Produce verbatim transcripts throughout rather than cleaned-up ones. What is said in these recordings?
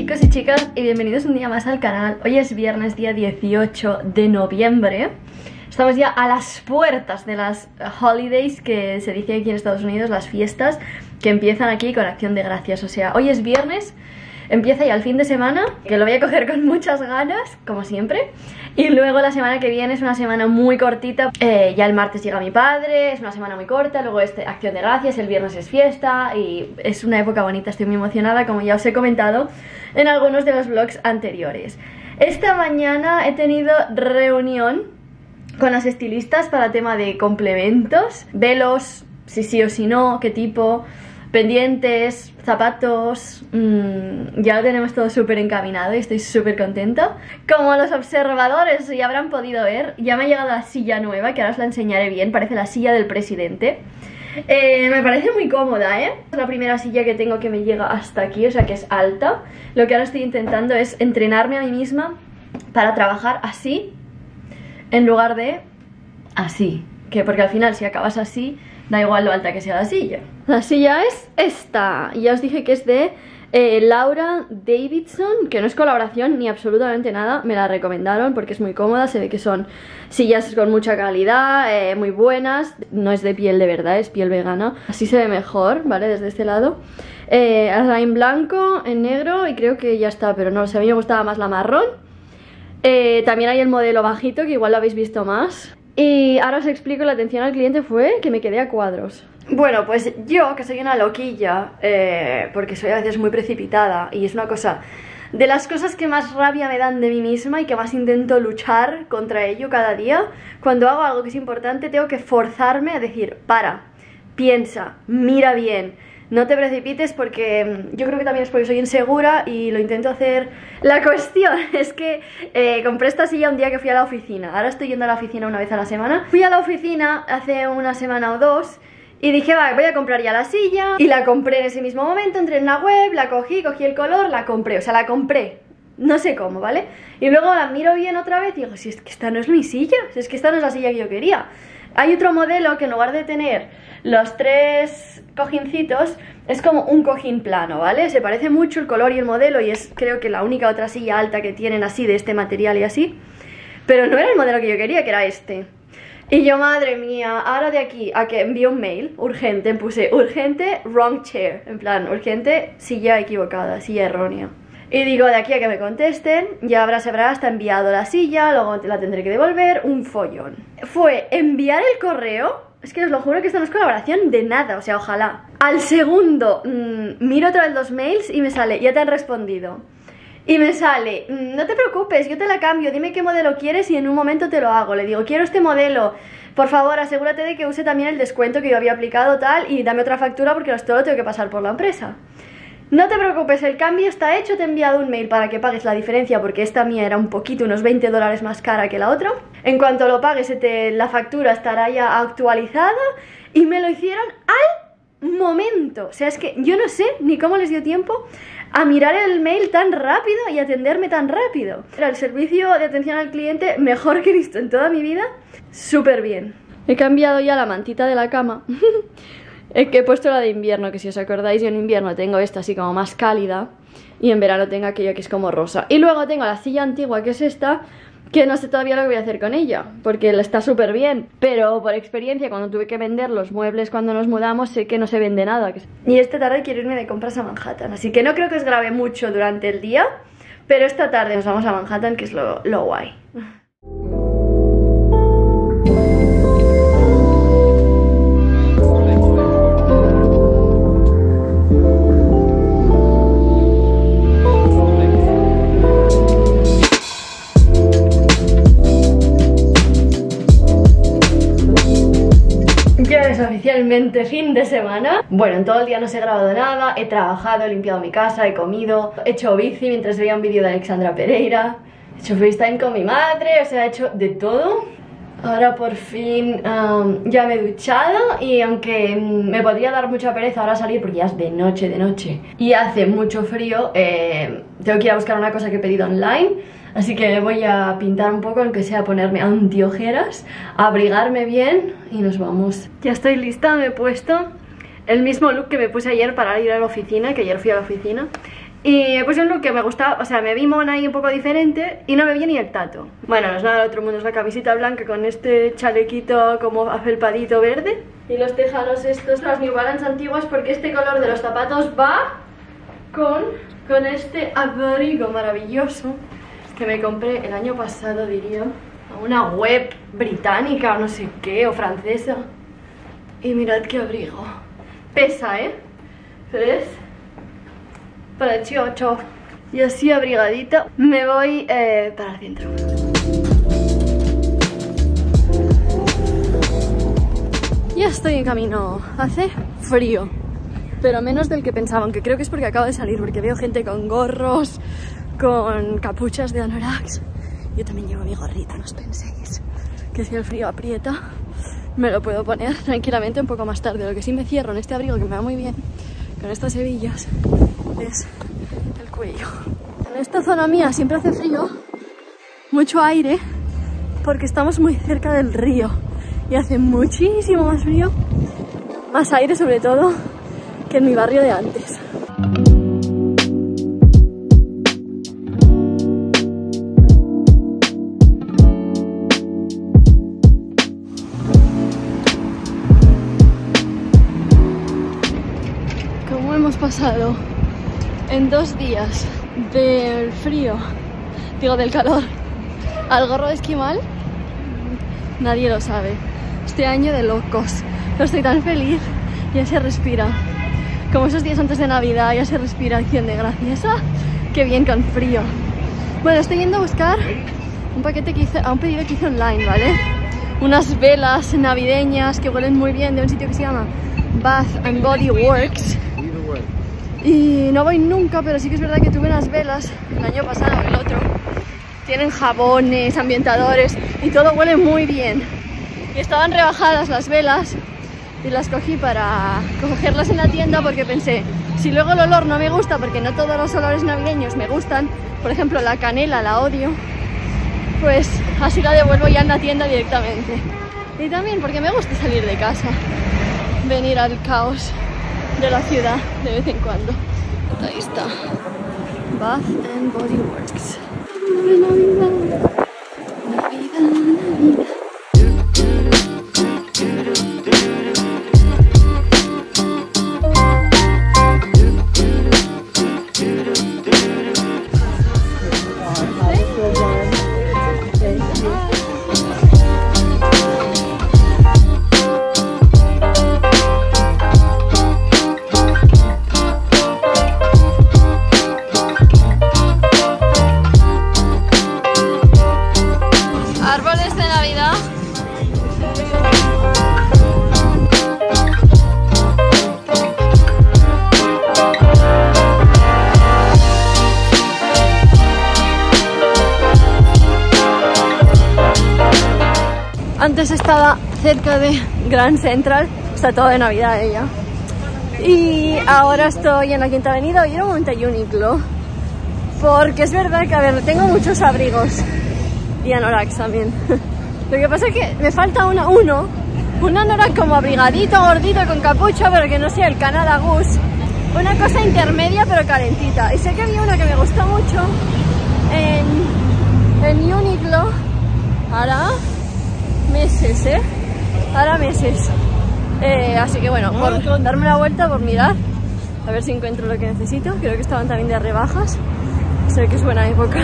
chicos y chicas, y bienvenidos un día más al canal. Hoy es viernes, día dieciocho de noviembre. Estamos ya a las puertas de las holidays, que se dice aquí en Estados Unidos, las fiestas que empiezan aquí con Acción de Gracias. O sea, hoy es viernes, empieza ya el fin de semana, que lo voy a coger con muchas ganas, como siempre. Y luego la semana que viene es una semana muy cortita. eh, Ya el martes llega mi padre, es una semana muy corta. Luego este Acción de Gracias, el viernes es fiesta y es una época bonita, estoy muy emocionada, como ya os he comentado en algunos de los vlogs anteriores. Esta mañana he tenido reunión con las estilistas para tema de complementos, velos, si sí o si no, qué tipo, pendientes, zapatos. mmm, Ya lo tenemos todo súper encaminado y estoy súper contenta. Como los observadores ya habrán podido ver, ya me ha llegado la silla nueva, que ahora os la enseñaré bien. Parece la silla del presidente. Eh, me parece muy cómoda, ¿eh? Es la primera silla que tengo que me llega hasta aquí, o sea que es alta. Lo que ahora estoy intentando es entrenarme a mí misma para trabajar así en lugar de así, que porque al final si acabas así da igual lo alta que sea la silla. La silla es esta, y ya os dije que es de eh, Laura Davidson, que no es colaboración ni absolutamente nada, me la recomendaron porque es muy cómoda, se ve que son sillas con mucha calidad, eh, muy buenas, no es de piel de verdad, es piel vegana, así se ve mejor, ¿vale? Desde este lado. Eh, en blanco, en negro y creo que ya está, pero no lo sé, a mí me gustaba más la marrón. Eh, también hay el modelo bajito, que igual lo habéis visto más. Y ahora os explico, la atención al cliente fue que me quedé a cuadros. Bueno, pues yo, que soy una loquilla, eh, porque soy a veces muy precipitada, y es una cosa de las cosas que más rabia me dan de mí misma y que más intento luchar contra ello cada día. Cuando hago algo que es importante, tengo que forzarme a decir, para, piensa, mira bien, no te precipites, porque yo creo que también es porque soy insegura y lo intento hacer. La cuestión es que eh, compré esta silla un día que fui a la oficina. Ahora estoy yendo a la oficina una vez a la semana. Fui a la oficina hace una semana o dos y dije, va, voy a comprar ya la silla. Y la compré en ese mismo momento, entré en la web, la cogí, cogí el color, la compré. O sea, la compré, no sé cómo, ¿vale? Y luego la miro bien otra vez y digo, si es que esta no es mi silla, si es que esta no es la silla que yo quería. Hay otro modelo que en lugar de tener los tres cojincitos es como un cojín plano, ¿vale? Se parece mucho el color y el modelo y es creo que la única otra silla alta que tienen así de este material y así. Pero no era el modelo que yo quería, que era este. Y yo, madre mía, ahora de aquí a que envío un mail urgente, puse urgente wrong chair, en plan urgente silla equivocada, silla errónea. Y digo, de aquí a que me contesten, ya habrá, se habrá hasta enviado la silla, luego la tendré que devolver, un follón. Fue enviar el correo, es que os lo juro que esto no es colaboración de nada, o sea, ojalá. Al segundo, mmm, miro otra vez los mails y me sale, ya te han respondido. Y me sale, no te preocupes, yo te la cambio, dime qué modelo quieres y en un momento te lo hago. Le digo, quiero este modelo, por favor, asegúrate de que use también el descuento que yo había aplicado tal y dame otra factura porque esto lo tengo que pasar por la empresa. No te preocupes, el cambio está hecho, te he enviado un mail para que pagues la diferencia porque esta mía era un poquito, unos veinte dólares más cara que la otra. En cuanto lo pagues, se te, la factura estará ya actualizada y me lo hicieron al momento. O sea, es que yo no sé ni cómo les dio tiempo a mirar el mail tan rápido y atenderme tan rápido. Era el servicio de atención al cliente mejor que he visto en toda mi vida, súper bien. He cambiado ya la mantita de la cama. Es que he puesto la de invierno, que si os acordáis yo en invierno tengo esta así como más cálida y en verano tengo aquella que es como rosa. Y luego tengo la silla antigua, que es esta, que no sé todavía lo que voy a hacer con ella, porque está súper bien. Pero por experiencia, cuando tuve que vender los muebles cuando nos mudamos, sé que no se vende nada. Y esta tarde quiero irme de compras a Manhattan, así que no creo que os grabe mucho durante el día, pero esta tarde nos vamos a Manhattan, que es lo, lo guay. Oficialmente fin de semana. Bueno, en todo el día no os he grabado nada, he trabajado, he limpiado mi casa, he comido, he hecho bici mientras veía un vídeo de Alexandra Pereira, he hecho FaceTime con mi madre, o sea, he hecho de todo. Ahora por fin um, ya me he duchado y aunque me podría dar mucha pereza ahora salir porque ya es de noche, de noche y hace mucho frío, eh, tengo que ir a buscar una cosa que he pedido online. Así que voy a pintar un poco, aunque sea ponerme antiojeras, abrigarme bien y nos vamos. Ya estoy lista, me he puesto el mismo look que me puse ayer para ir a la oficina, que ayer fui a la oficina. Y pues un look que me gustaba, o sea, me vi mona y un poco diferente y no me vi ni el tato. Bueno, no es nada del otro mundo, es la camiseta blanca con este chalequito como afelpadito verde. Y los tejanos estos, las New Balance antiguas, porque este color de los zapatos va con, con este abrigo maravilloso que me compré el año pasado, diría, a una web británica o no sé qué, o francesa. Y mirad qué abrigo. Pesa, ¿eh? ¿Ves? Para chocho. Y así abrigadita me voy eh, para el centro. Ya estoy en camino. Hace frío, pero menos del que pensaba, aunque creo que es porque acabo de salir, porque veo gente con gorros, con capuchas de anoraks. Yo también llevo mi gorrita, no os penséis que si el frío aprieta me lo puedo poner tranquilamente un poco más tarde. Lo que sí me cierro en este abrigo, que me va muy bien con estas hebillas, es el cuello. En esta zona mía siempre hace frío, mucho aire, porque estamos muy cerca del río y hace muchísimo más frío, más aire sobre todo, que en mi barrio de antes. ¿Cómo hemos pasado en dos días del frío, digo del calor, al gorro de esquimal? Nadie lo sabe. Este año de locos, pero estoy tan feliz, ya se respira. Como esos días antes de Navidad, ya se respira acción de gracias. ¡Ah! ¡Qué bien con frío! Bueno, estoy yendo a buscar un paquete que hice, a un pedido que hice online, ¿vale? Unas velas navideñas que huelen muy bien de un sitio que se llama Bath and Body Works. Y no voy nunca, pero sí que es verdad que tuve unas velas el año pasado, el otro. Tienen jabones, ambientadores y todo huele muy bien. Y estaban rebajadas las velas y las cogí para cogerlas en la tienda porque pensé, si luego el olor no me gusta, porque no todos los olores navideños me gustan, por ejemplo la canela la odio, pues así la devuelvo ya en la tienda directamente. Y también porque me gusta salir de casa, venir al caos de la ciudad de vez en cuando. Ahí está, Bath and Body Works. Navidad, Navidad, Navidad. Árboles de Navidad. Antes estaba cerca de Grand Central, está todo de Navidad ella. Y ahora estoy en la Quinta Avenida y era un momento a Uniqlo. Porque es verdad que, a ver, tengo muchos abrigos y anoraks también. Lo que pasa es que me falta uno, uno, un anorak como abrigadito, gordito, con capucha, pero que no sea el Canada Goose. Una cosa intermedia pero calentita. Y sé que había una que me gustó mucho en, en Uniqlo. Ahora meses, ¿eh? Ahora meses. Eh, así que bueno, por darme la vuelta, por mirar, a ver si encuentro lo que necesito. Creo que estaban también de rebajas. Sé que es buena época.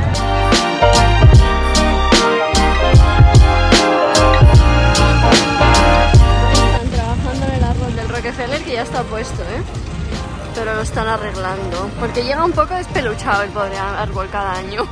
Están trabajando en el árbol del Rockefeller, que ya está puesto, ¿eh? Pero lo están arreglando, porque llega un poco despeluchado el pobre árbol cada año.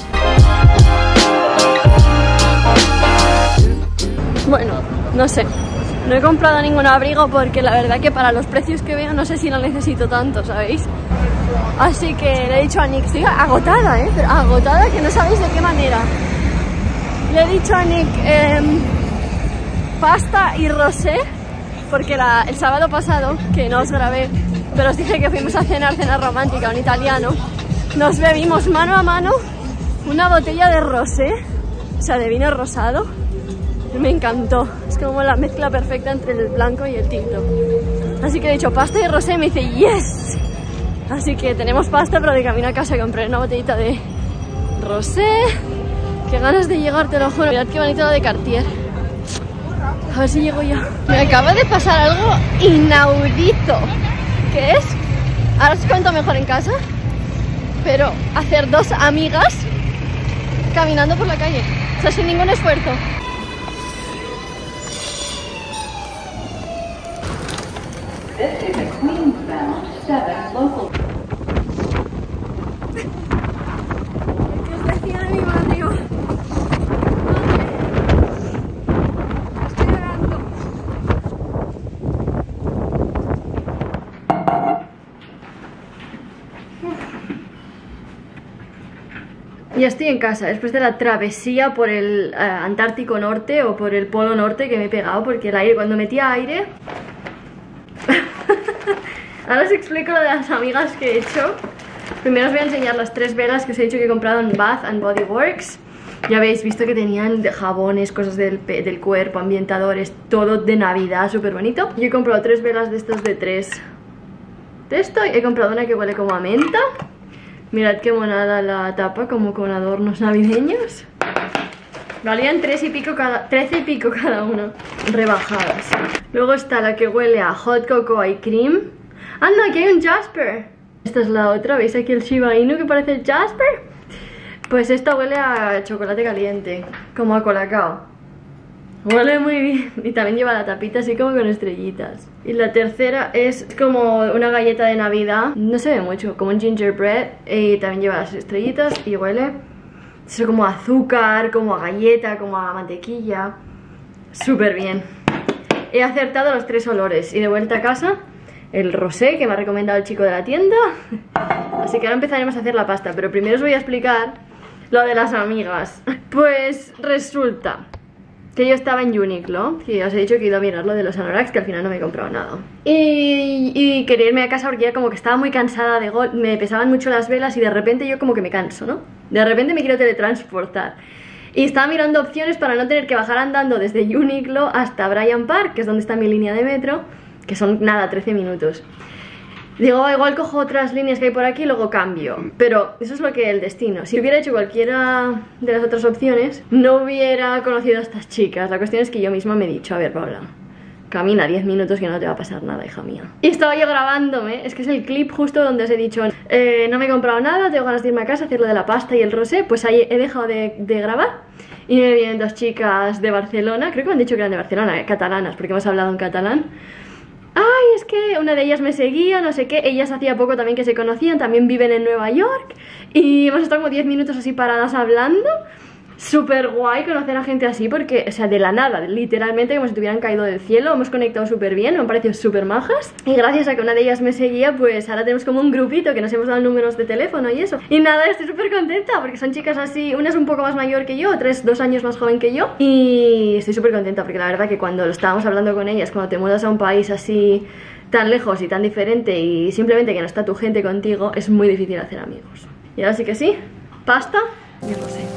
Bueno, no sé, no he comprado ningún abrigo porque la verdad que para los precios que veo no sé si lo necesito tanto, ¿sabéis? Así que le he dicho a Nick, estoy agotada, ¿eh? Pero agotada que no sabéis de qué manera. Le he dicho a Nick eh, pasta y rosé, porque la, el sábado pasado, que no os grabé, pero os dije que fuimos a cenar, cena romántica, un italiano, nos bebimos mano a mano una botella de rosé, o sea, de vino rosado. Me encantó, es como la mezcla perfecta entre el blanco y el tinto. Así que he dicho pasta y rosé y me dice yes. Así que tenemos pasta, pero de camino a casa compré una botellita de rosé. Qué ganas de llegar, te lo juro. Mirad qué bonito lo de Cartier. A ver si llego yo. Me acaba de pasar algo inaudito. ¿Qué es? Ahora os cuento mejor en casa. Pero hacer dos amigas caminando por la calle. O sea, sin ningún esfuerzo. This is a Queensbound seven local. ¿Qué os decía de mi barrio? Estoy llorando. Ya estoy en casa, después de la travesía por el uh, Antártico Norte o por el Polo Norte que me he pegado, porque el aire, cuando metía aire... Ahora os explico lo de las amigas que he hecho. Primero os voy a enseñar las tres velas que os he dicho que he comprado en Bath and Body Works. Ya habéis visto que tenían jabones, cosas del, del cuerpo, ambientadores, todo de Navidad, súper bonito. Yo he comprado tres velas de estas de tres de esto. He comprado una que huele como a menta. Mirad qué monada la tapa, como con adornos navideños. Valían tres y pico cada, trece y pico cada una, rebajadas. Luego está la que huele a hot cocoa y cream. ¡Anda, aquí hay un Jasper! Esta es la otra, ¿veis aquí el Shiba Inu que parece el Jasper? Pues esta huele a chocolate caliente, como a colacao. Huele muy bien. Y también lleva la tapita así como con estrellitas. Y la tercera es como una galleta de Navidad. No se ve mucho, como un gingerbread. Y también lleva las estrellitas y huele eso como a azúcar, como a galleta, como a mantequilla. Súper bien. He acertado los tres olores. Y de vuelta a casa, el rosé que me ha recomendado el chico de la tienda. Así que ahora empezaremos a hacer la pasta. Pero primero os voy a explicar lo de las amigas. Pues resulta que yo estaba en Uniqlo, que os he dicho que he ido a mirar lo de los anoraks, que al final no me he comprado nada. Y, y quería irme a casa porque ya como que estaba muy cansada de golpe, me pesaban mucho las velas y de repente yo como que me canso, ¿no? De repente me quiero teletransportar. Y estaba mirando opciones para no tener que bajar andando desde Uniqlo hasta Bryant Park, que es donde está mi línea de metro, que son nada, trece minutos. Digo, oh, igual cojo otras líneas que hay por aquí y luego cambio. Pero eso es lo que el destino. Si hubiera hecho cualquiera de las otras opciones, no hubiera conocido a estas chicas. La cuestión es que yo misma me he dicho, a ver, Paula, camina diez minutos que no te va a pasar nada, hija mía. Y estaba yo grabándome, es que es el clip justo donde os he dicho, eh, no me he comprado nada, tengo ganas de irme a casa, hacer lo de la pasta y el rosé. Pues ahí he dejado de, de grabar. Y me vienen dos chicas de Barcelona, creo que me han dicho que eran de Barcelona, eh, catalanas, porque hemos hablado en catalán. Ay, es que una de ellas me seguía, no sé qué. Ellas hacía poco también que se conocían, también viven en Nueva York. Y hemos estado como diez minutos así paradas hablando. Súper guay conocer a gente así porque, o sea, de la nada, literalmente como si tuvieran caído del cielo. Hemos conectado súper bien, me han parecido súper majas. Y gracias a que una de ellas me seguía, pues ahora tenemos como un grupito que nos hemos dado números de teléfono y eso. Y nada, estoy súper contenta porque son chicas así, una es un poco más mayor que yo, otra es dos años más joven que yo. Y estoy súper contenta porque la verdad que cuando lo estábamos hablando con ellas, cuando te mudas a un país así tan lejos y tan diferente y simplemente que no está tu gente contigo, es muy difícil hacer amigos. Y ahora sí que sí, pasta y el rosé.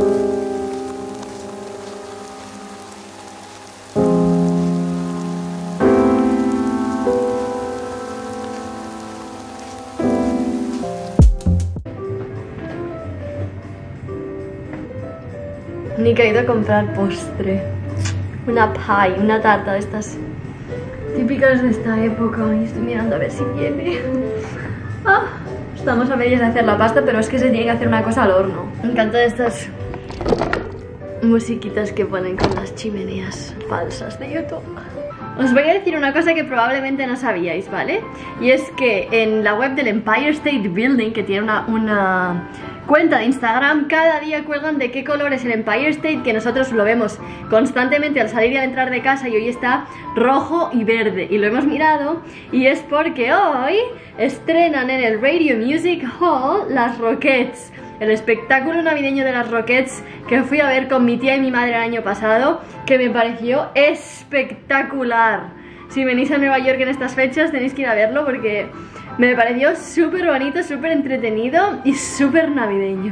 Ni que he ido a comprar postre. Una pie, una tarta de estas típicas de esta época. Y estoy mirando a ver si viene. Ah, estamos a medias de hacer la pasta, pero es que se tiene que hacer una cosa al horno. Me encantan estas musiquitas que ponen con las chimeneas falsas de YouTube. Os voy a decir una cosa que probablemente no sabíais, ¿vale? Y es que en la web del Empire State Building, que tiene una, una cuenta de Instagram, cada día cuelgan de qué color es el Empire State, que nosotros lo vemos constantemente al salir y al entrar de casa, y hoy está rojo y verde. Y lo hemos mirado y es porque hoy estrenan en el Radio Music Hall las Rockettes, el espectáculo navideño de las Rockettes que fui a ver con mi tía y mi madre el año pasado, que me pareció espectacular. Si venís a Nueva York en estas fechas tenéis que ir a verlo porque me pareció súper bonito, súper entretenido y súper navideño.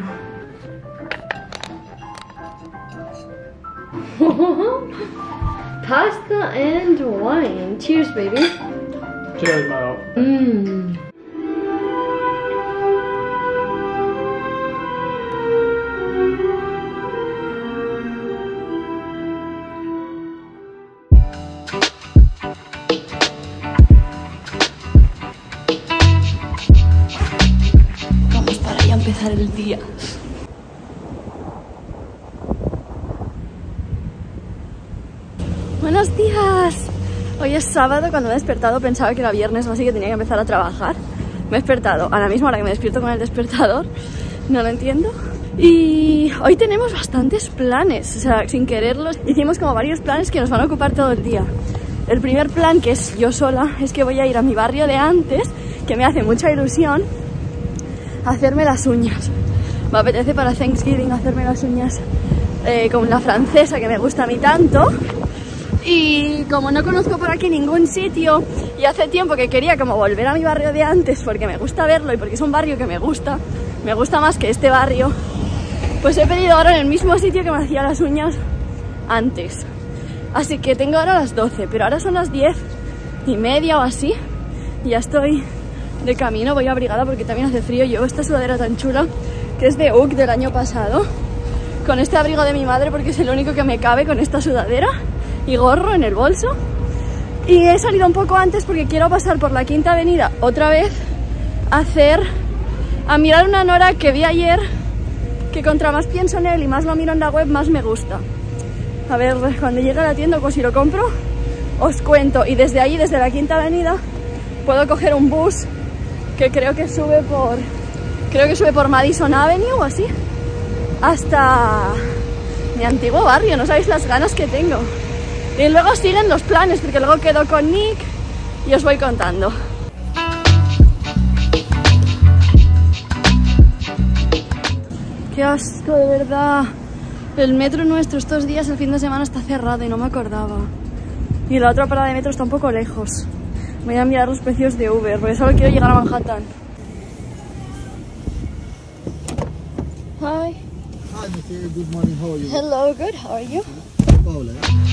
Pasta and wine. Cheers, baby. Cheers, Mao. Mmm. empezar el día. Buenos días. Hoy es sábado. Cuando me he despertado pensaba que era viernes, así que tenía que empezar a trabajar. Me he despertado a la misma hora que me despierto con el despertador. No lo entiendo. Y hoy tenemos bastantes planes, o sea, sin quererlos hicimos como varios planes que nos van a ocupar todo el día. El primer plan, que es yo sola, es que voy a ir a mi barrio de antes, que me hace mucha ilusión, a hacerme las uñas. Me apetece para Thanksgiving hacerme las uñas eh, con la francesa, que me gusta a mí tanto. Y como no conozco por aquí ningún sitio y hace tiempo que quería como volver a mi barrio de antes porque me gusta verlo y porque es un barrio que me gusta, me gusta más que este barrio, pues he pedido ahora en el mismo sitio que me hacía las uñas antes. Así que tengo ahora las doce, pero ahora son las diez y media o así. Y ya estoy de camino, voy abrigada porque también hace frío. Llevo esta sudadera tan chula que es de U K del año pasado, con este abrigo de mi madre porque es el único que me cabe con esta sudadera y gorro en el bolso. Y he salido un poco antes porque quiero pasar por la Quinta Avenida otra vez a hacer, a mirar una Nora que vi ayer, que contra más pienso en él y más lo miro en la web, más me gusta. A ver, cuando llegue a la tienda, pues si lo compro, os cuento. Y desde ahí, desde la Quinta Avenida, puedo coger un bus que creo que sube por, creo que sube por Madison Avenue o así, hasta mi antiguo barrio. No sabéis las ganas que tengo. Y luego siguen los planes, porque luego quedo con Nick y os voy contando. Qué asco, de verdad. El metro nuestro estos días, el fin de semana, está cerrado y no me acordaba. Y la otra parada de metro está un poco lejos. Voy a mirar los precios de Uber, porque solo quiero llegar a Manhattan. Hi. Hi, Mister. Good morning. How are you? Hello, good. How are you? Paula.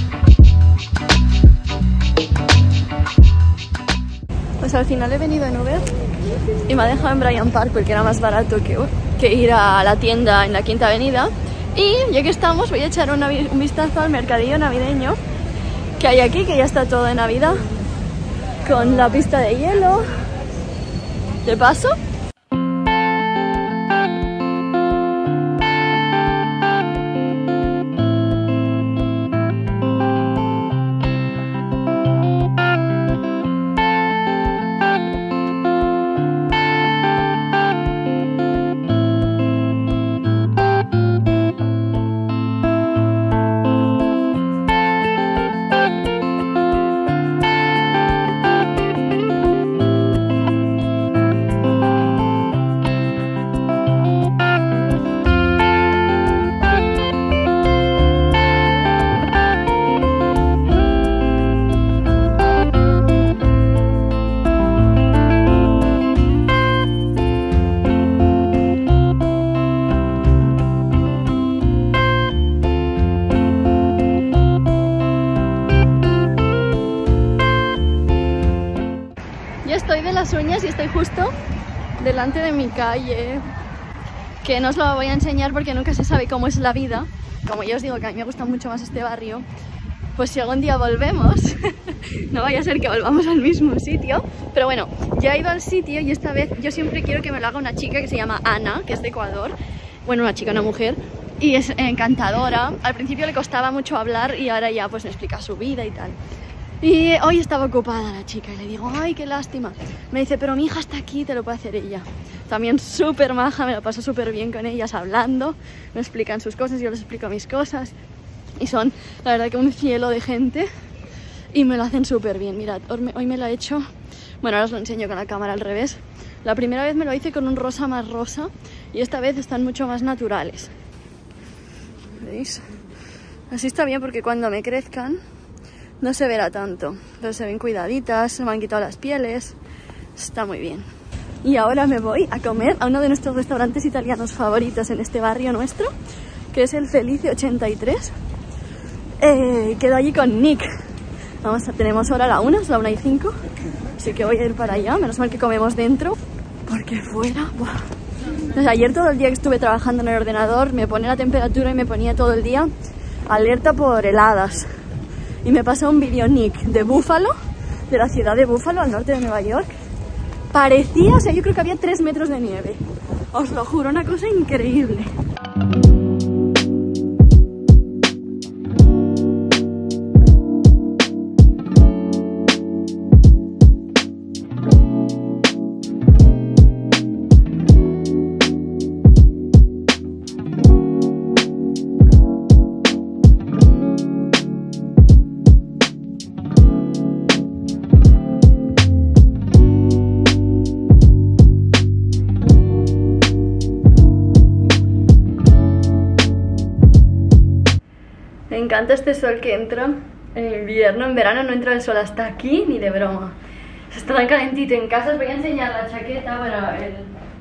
Pues al final he venido en Uber y me ha dejado en Bryant Park porque era más barato que, que ir a la tienda en la Quinta Avenida. Y ya que estamos, voy a echar una, un vistazo al mercadillo navideño que hay aquí, que ya está todo de Navidad, con la pista de hielo. ¿De paso? Estoy de las uñas y estoy justo delante de mi calle, que no os lo voy a enseñar porque nunca se sabe cómo es la vida. Como ya os digo que a mí me gusta mucho más este barrio, pues si algún día volvemos, no vaya a ser que volvamos al mismo sitio. Pero bueno, ya he ido al sitio y esta vez yo siempre quiero que me lo haga una chica que se llama Ana, que es de Ecuador. Bueno, una chica, una mujer, y es encantadora. Al principio le costaba mucho hablar y ahora ya pues me explica su vida y tal. Y hoy estaba ocupada la chica y le digo, ay, qué lástima. Me dice, pero mi hija está aquí, te lo puede hacer ella. También súper maja, me lo paso súper bien con ellas hablando. Me explican sus cosas, yo les explico mis cosas. Y son, la verdad, que un cielo de gente. Y me lo hacen súper bien. Mirad, hoy me lo he hecho, bueno, ahora os lo enseño con la cámara al revés. La primera vez me lo hice con un rosa más rosa y esta vez están mucho más naturales. ¿Veis? Así está bien porque cuando me crezcan no se verá tanto, pero se ven cuidaditas, se me han quitado las pieles, está muy bien. Y ahora me voy a comer a uno de nuestros restaurantes italianos favoritos en este barrio nuestro, que es el Felice ochenta y tres. Eh, quedo allí con Nick. Vamos a, tenemos ahora la una, es la una y cinco, así que voy a ir para allá. Menos mal que comemos dentro, porque fuera, buah. Entonces, ayer todo el día que estuve trabajando en el ordenador me pone la temperatura y me ponía todo el día alerta por heladas. Y me pasó un vídeo Nick de Buffalo, de la ciudad de Buffalo, al norte de Nueva York. Parecía, o sea, yo creo que había tres metros de nieve. Os lo juro, una cosa increíble. Me encanta este sol que entra en invierno. En verano no entra el sol hasta aquí ni de broma. Está tan calentito en casa. Os voy a enseñar la chaqueta, bueno, el...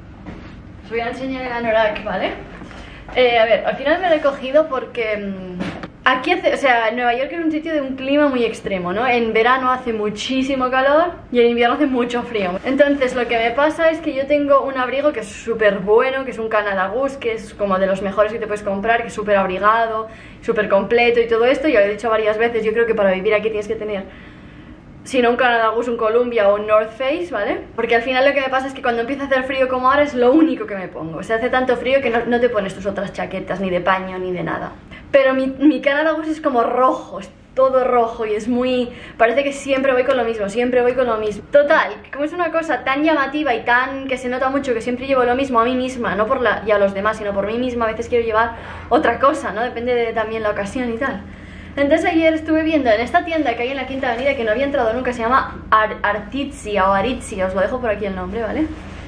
os voy a enseñar el anorak, ¿vale? Eh, a ver, al final me lo he cogido porque mmm, aquí hace, o sea, Nueva York es un sitio de un clima muy extremo, ¿no? En verano hace muchísimo calor y en invierno hace mucho frío. Entonces lo que me pasa es que yo tengo un abrigo que es súper bueno, que es un Canada Goose, que es como de los mejores que te puedes comprar, que es súper abrigado, súper completo y todo esto. Ya lo he dicho varias veces, yo creo que para vivir aquí tienes que tener, si no un Canada Goose, un Columbia o un North Face, ¿vale? Porque al final lo que me pasa es que cuando empieza a hacer frío como ahora es lo único que me pongo. O sea, hace tanto frío que no, no te pones tus otras chaquetas, ni de paño, ni de nada. Pero mi, mi Canada Goose es como rojo, es todo rojo y es muy... parece que siempre voy con lo mismo, siempre voy con lo mismo. Total, como es una cosa tan llamativa y tan... que se nota mucho que siempre llevo lo mismo a mí misma, no por la, y a los demás, sino por mí misma, a veces quiero llevar otra cosa, ¿no? Depende de también la ocasión y tal. Entonces ayer estuve viendo en esta tienda que hay en la Quinta Avenida, que no había entrado nunca, se llama Ar Artizia o Aritzia, os lo dejo por aquí el nombre, ¿vale?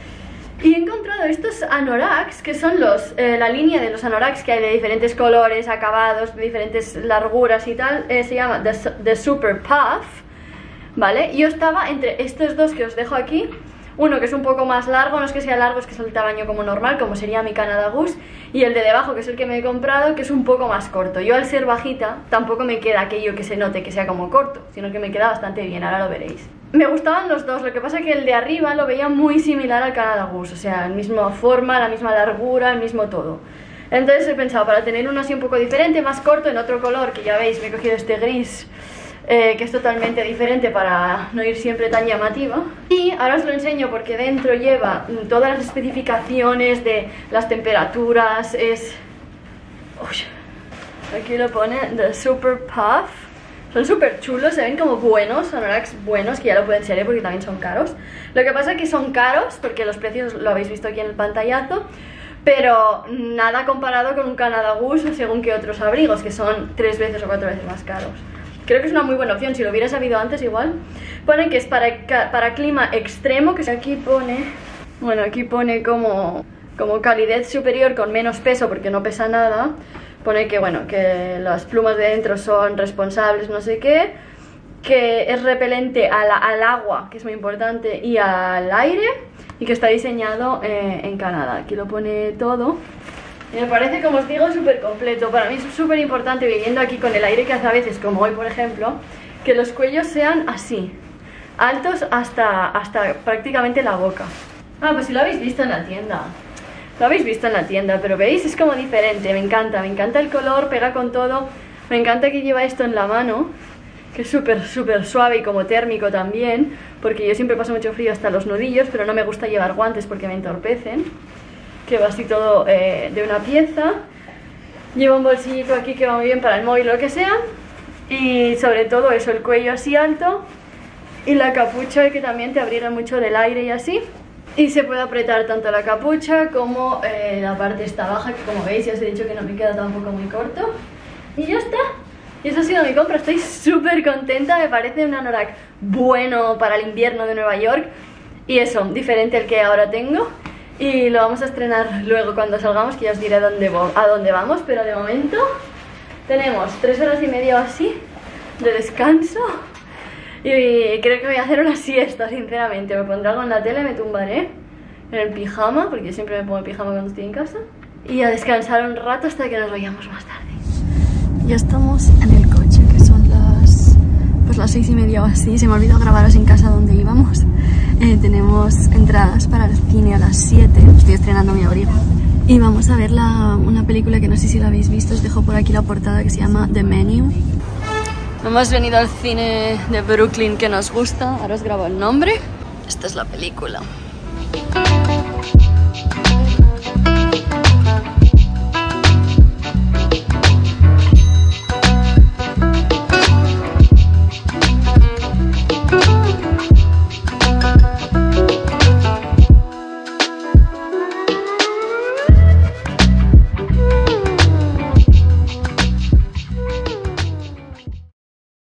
Y he encontrado estos anoraks, que son los, eh, la línea de los anoraks que hay de diferentes colores, acabados, de diferentes larguras y tal, eh, se llama The, The Super Puff, ¿vale? Y yo estaba entre estos dos que os dejo aquí, uno que es un poco más largo, no es que sea largo, es que es el tamaño como normal, como sería mi Canada Goose, y el de debajo, que es el que me he comprado, que es un poco más corto. Yo al ser bajita, tampoco me queda aquello que se note que sea como corto, sino que me queda bastante bien, ahora lo veréis. Me gustaban los dos, lo que pasa es que el de arriba lo veía muy similar al Canada Goose, o sea, la misma forma, la misma largura, el mismo todo. Entonces he pensado, para tener uno así un poco diferente, más corto, en otro color, que ya veis, me he cogido este gris, eh, que es totalmente diferente para no ir siempre tan llamativa. Y ahora os lo enseño porque dentro lleva todas las especificaciones de las temperaturas, es... Uy, aquí lo pone, The Super Puff. Son súper chulos, se ven como buenos, anoraks buenos, que ya lo pueden ser porque también son caros. Lo que pasa es que son caros, porque los precios lo habéis visto aquí en el pantallazo, pero nada comparado con un Canada Goose o según que otros abrigos, que son tres veces o cuatro veces más caros. Creo que es una muy buena opción, si lo hubiera sabido antes igual. Pone que es para, para clima extremo, que aquí pone, bueno, aquí pone como, como calidez superior con menos peso porque no pesa nada. Pone que, bueno, que las plumas de dentro son responsables, no sé qué, que es repelente a la, al agua, que es muy importante, y al aire, y que está diseñado eh, en Canadá. Aquí lo pone todo. Y me parece, como os digo, súper completo. Para mí es súper importante, viviendo aquí con el aire que hace a veces, como hoy por ejemplo, que los cuellos sean así, altos hasta, hasta prácticamente la boca. Ah, pues si lo habéis visto en la tienda. Lo habéis visto en la tienda, pero veis, es como diferente, me encanta, me encanta el color, pega con todo. Me encanta que lleva esto en la mano, que es súper, súper suave y como térmico también, porque yo siempre paso mucho frío hasta los nudillos, pero no me gusta llevar guantes porque me entorpecen. Que va así todo eh, de una pieza. Lleva un bolsillito aquí que va muy bien para el móvil o lo que sea. Y sobre todo eso, el cuello así alto y la capucha que también te abriera mucho del aire y así. Y se puede apretar tanto la capucha como eh, la parte esta baja, que como veis ya os he dicho que no me queda tampoco muy corto. Y ya está. Y eso ha sido mi compra, estoy súper contenta, me parece un anorak bueno para el invierno de Nueva York. Y eso, diferente al que ahora tengo. Y lo vamos a estrenar luego cuando salgamos, que ya os diré a dónde, a dónde vamos. Pero de momento tenemos tres horas y media o así de descanso. Y creo que voy a hacer una siesta, sinceramente. Me pondré algo en la tele, me tumbaré en el pijama, porque yo siempre me pongo el pijama cuando estoy en casa. Y a descansar un rato hasta que nos vayamos más tarde. Ya estamos en el coche, que son las, pues las seis y media o así. Se me olvidó grabaros en casa donde íbamos. Eh, tenemos entradas para el cine a las siete. Estoy estrenando mi abrigo. Y vamos a ver la, una película que no sé si la habéis visto. Os dejo por aquí la portada, que se llama The Menu. Hemos venido al cine de Brooklyn que nos gusta. Ahora os grabo el nombre. Esta es la película.